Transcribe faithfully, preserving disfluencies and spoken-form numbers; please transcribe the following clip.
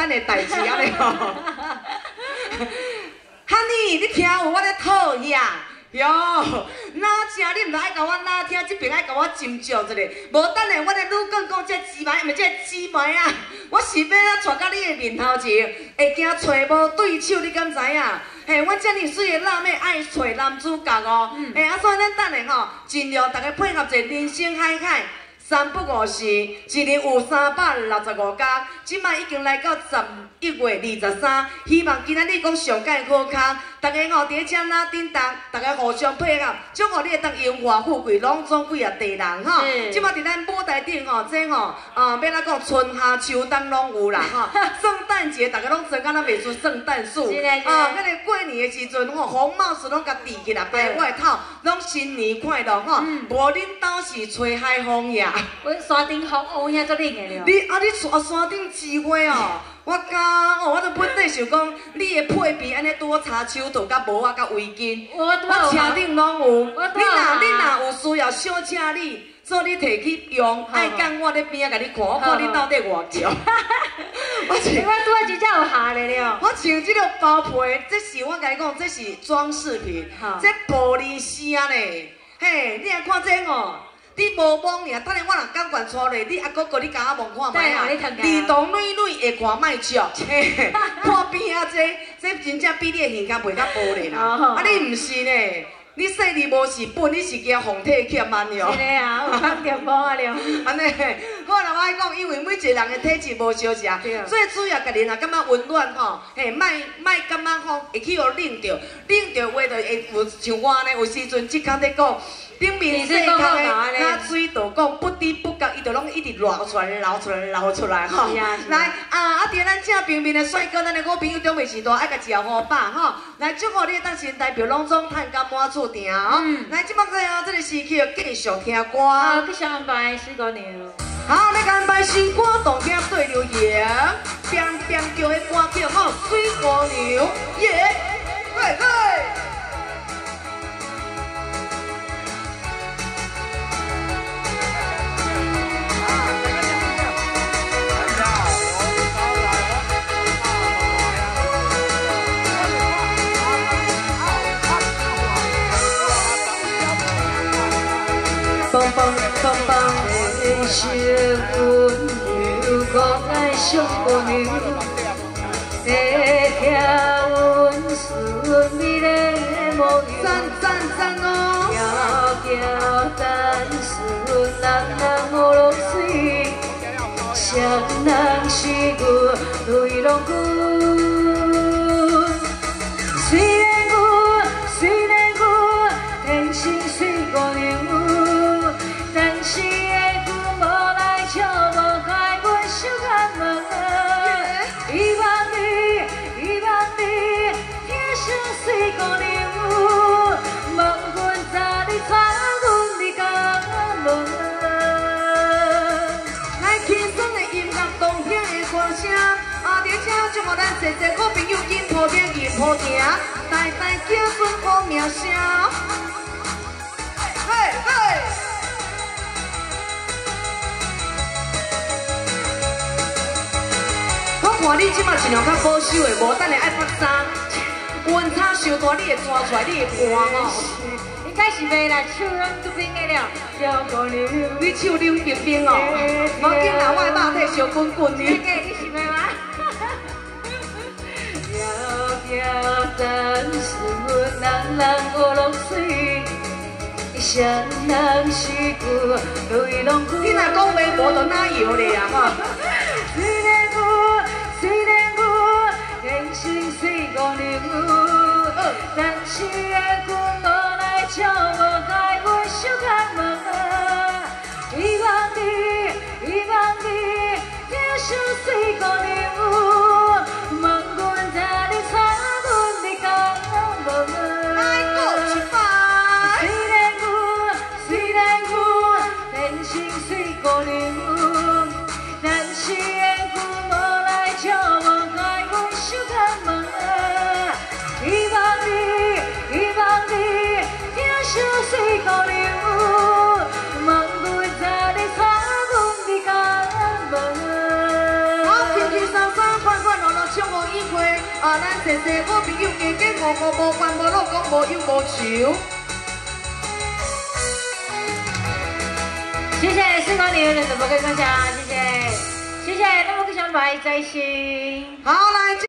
单的代志安尼吼。哈尼，你听有我咧讨呀？哟，哪正你毋着爱甲我哪听，即边爱甲我斟酌一下。无等下，我咧愈讲讲这姊妹，毋是这姊妹啊，我是要啊带到你的面头前，会惊找无对手，你敢知影？嘿，我遮尔水的辣妹爱找男主角哦。嗯、嘿，啊，所以咱等下吼，尽量大家配合者人生海海。三不五时，一年有三百六十五天，即摆已经来到十一月二十三，希望今仔日讲上届好康，大家吼伫咧遮哪叮当，大家互相配合，祝福你会当荣华富贵，拢总几啊地人吼。即摆伫咱舞台顶吼，这吼，呃，要哪讲春夏秋冬拢有啦吼。圣诞节大家拢装敢若卖出圣诞树，啊，迄个过年的时阵吼，红帽子拢甲戴起来，白外套，拢新年快乐吼。无恁兜是吹海风呀？ 阮山顶风乌遐足冷的了。 你啊，你山山顶枝花哦，我讲哦，我都本底想讲，你的配备安尼拄好插手套、甲帽啊、甲围巾，我车顶拢有。你若你若有需要小请你，做你摕去用，爱讲我咧边仔甲你看，我看你到底偌少。 我穿，我拄仔真正有下咧了。 我穿即个包皮，这是我甲你讲，这是装饰品，这玻璃声咧，嘿，你来看这哦。你无摸尔，等下我若讲管出来，你阿哥哥你甲我摸看卖啊！儿童女女会看卖足，看边啊这这真正比你的耳孔袂较薄咧啦。啊你毋是呢？你细字无是本，你是惊红体欠安了。 是咧啊，有放电波啊了。 安尼，我若爱讲，因为每一个人的体质无相似，最主要家己若感觉温暖吼，嘿，莫莫感觉吼会去互冷着，冷着话就会有像我安尼，有时阵即工在讲。顶面细空的那水就讲不知不觉，伊就拢一直流出来、流出来、流出来吼。来啊，啊！伫咱正平面的帅哥，咱的好朋友中卫时代爱甲食好饱吼。来，祝福你当先代表拢总趁甲满厝订哦。来，即摆个哦，这个时期继续听歌。 好，继续安排水姑娘。 好，来安排新歌，动听对流行，乒乒叫的歌叫吼水姑娘，耶，嘿嘿。 蹦蹦蹦蹦的小姑娘，可爱小姑娘，在跳阮顺美丽的模样。 赞赞赞哦！ 飘飘单顺，人人无落水，谁人是阮对龙君？虽然阮，虽然阮天生水姑娘。祝福咱谢谢好朋友因抱命因抱行，代代叫孙好名声。嘿嘿。我看你即马尽量较保守的，无等下爱拍衫，温差伤大，你会抓出来，你会汗哦。 应该是袂啦，手拢足冰的了。小姑娘， 你手冷冰冰哦，无要紧啦，我的肉体烧滚滚呢。 你是袂吗？飘飘单顺，人人无落水，谁人是阮对龙君？ 你若讲话无，就哪摇咧啊吼！ 虽然我，虽然我天生水姑娘，但是的阮无来笑，无该阮手牵问，希望你，希望你，天生水姑娘。希望你。 啊，咱细细好朋友家家五五无关无老公无忧无愁。 谢谢四光年的主播跟分享，谢谢，谢谢，那么非常白在心。 好，来。